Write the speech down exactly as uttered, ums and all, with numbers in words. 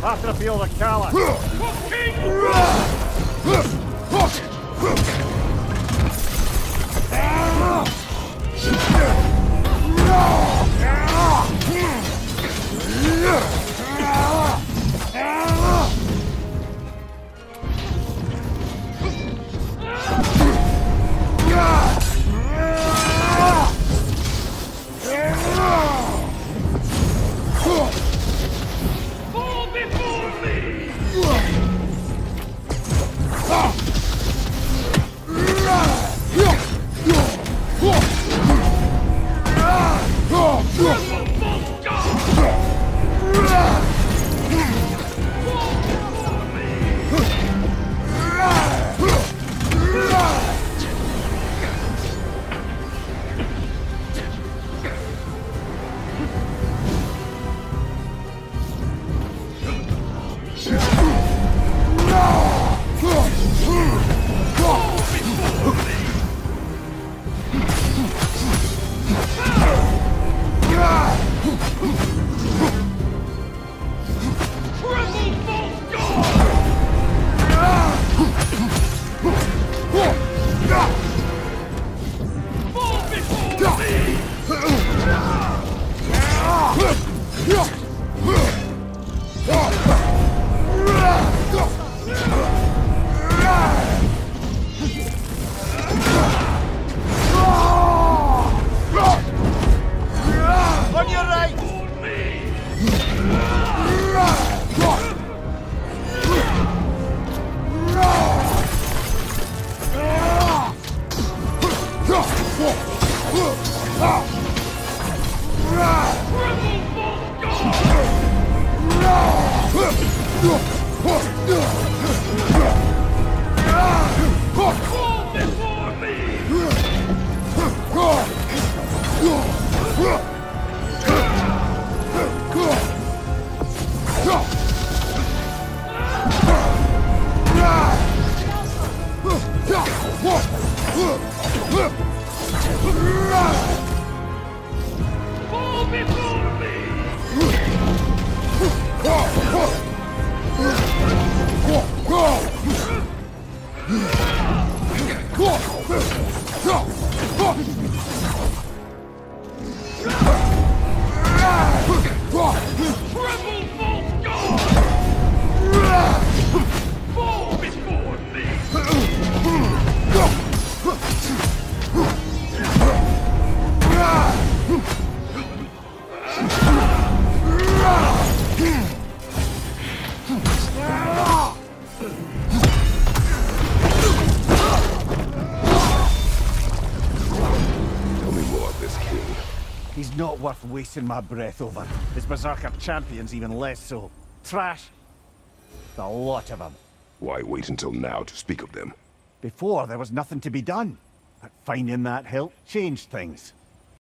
Hardrefill the Callous. He's not worth wasting my breath over. His Berserker champions even less so. Trash. The lot of them. Why wait until now to speak of them? Before, there was nothing to be done. But finding that help changed things.